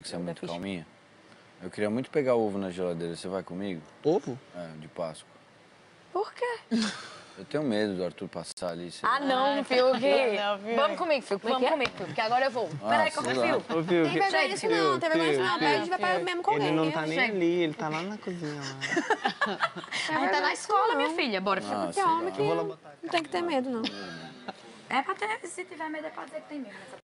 que você é muito calminha. Eu queria muito pegar ovo na geladeira. Você vai comigo? Ovo? É, de Páscoa. Por quê? Eu tenho medo do Arthur passar ali. Ah, não, Fiuk. Vamos comigo, Fiuk. Vamos comigo, Fiuk, porque agora eu vou. Peraí, que eu prefiro. Ô, Fiuk. Tem vergonha disso não, tem vergonha disso não. A gente vai pra mesmo com alguém. Ele não tá nem ali, ele tá lá na cozinha. Lá. A gente tá na escola, minha filha. Bora, Fiuk. Porque é homem que não tem que ter medo, não. É pra ter, se tiver medo, é pra dizer que tem medo.